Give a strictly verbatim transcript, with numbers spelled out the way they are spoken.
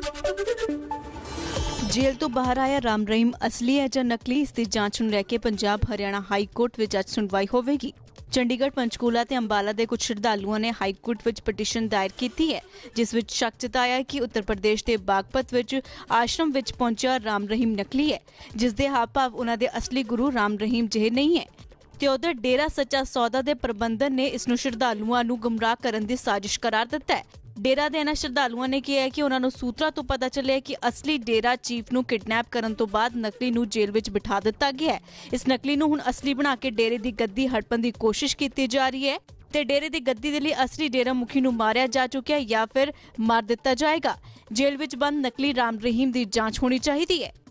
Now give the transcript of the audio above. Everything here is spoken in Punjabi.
जेल तो बाहर आया राम रहीम असली है ਜਾਂ ਨਕਲੀ, ਇਸ ਦੀ ਜਾਂਚ ਨੂੰ ਲੈ ਕੇ ਪੰਜਾਬ ਹਰਿਆਣਾ ਹਾਈ ਕੋਰਟ ਵਿੱਚ ਅੱਜ ਸੁਣਵਾਈ ਹੋਵੇਗੀ। ਚੰਡੀਗੜ੍ਹ, ਪੰਚਕੂਲਾ ਤੇ ਅੰਬਾਲਾ ਦੇ ਕੁਝ ਸ਼ਰਧਾਲੂਆਂ ਨੇ ਹਾਈ ਕੋਰਟ ਵਿੱਚ ਪਟੀਸ਼ਨ ਦਾਇਰ ਕੀਤੀ ਹੈ, ਜਿਸ ਵਿੱਚ ਸ਼ੱਕ ਜਤਾਇਆ ਹੈ ਕਿ ਉੱਤਰ ਪ੍ਰਦੇਸ਼ ਦੇ ਬਾਗਪਤ ਵਿੱਚ ਆਸ਼ਰਮ ਵਿੱਚ ਪਹੁੰਚਿਆ ਰਾਮ ਰਹੀਮ ਨਕਲੀ ਹੈ, ਜਿਸ ਦੇ ਹਾਵ ਭਾਵ ਉਹਨਾਂ ਦੇ ਅਸਲੀ ਗੁਰੂ ਰਾਮ ਰਹੀਮ ਜਿਹੇ ਨਹੀਂ ਹੈ। ਤੇ ਉਧਰ ਡੇਰਾ ਸੱਚਾ ਸੌਦਾ ਦੇ ਪ੍ਰਬੰਧਨ ਨੇ ਇਸ ਨੂੰ ਸ਼ਰਧਾਲੂਆਂ ਨੂੰ ਗੁੰਮਰਾਹ ਕਰਨ ਦੀ ਸਾਜ਼ਿਸ਼ ਕਰਾਰ ਦਿੱਤਾ ਹੈ। ਡੇਰਾ ਦੇ ਇਹਨਾਂ ਸ਼ਰਧਾਲੂਆਂ ਨੇ ਕਿਹਾ ਕਿ ਉਹਨਾਂ ਨੂੰ ਸੂਤਰਾਂ ਤੋਂ ਪਤਾ ਚੱਲਿਆ ਕਿ ਅਸਲੀ ਡੇਰਾ ਚੀਫ ਨੂੰ ਕਿਡਨੈਪ ਕਰਨ ਤੋਂ ਬਾਅਦ ਨਕਲੀ ਨੂੰ ਜੇਲ੍ਹ ਵਿੱਚ ਬਿਠਾ ਦਿੱਤਾ ਗਿਆ ਹੈ। ਇਸ ਨਕਲੀ ਨੂੰ ਹੁਣ ਅਸਲੀ ਬਣਾ ਕੇ ਡੇਰੇ ਦੀ ਗੱਦੀ ਹੜਪਣ ਦੀ ਕੋਸ਼ਿਸ਼ ਕੀਤੀ ਜਾ ਰਹੀ ਹੈ ਤੇ ਡੇਰੇ ਦੀ ਗੱਦੀ ਦੇ ਲਈ ਅਸਲੀ ਡੇਰਾ ਮੁਖੀ ਨੂੰ ਮਾਰਿਆ ਜਾ ਚੁੱਕਿਆ ਜਾਂ ਫਿਰ ਮਾਰ ਦਿੱਤਾ ਜਾਏਗਾ। ਜੇਲ੍ਹ ਵਿੱਚ ਬੰਦ ਨਕਲੀ ਰਾਮ ਰਹੀਮ ਦੀ ਜਾਂਚ ਹੋਣੀ ਚਾਹੀਦੀ ਹੈ।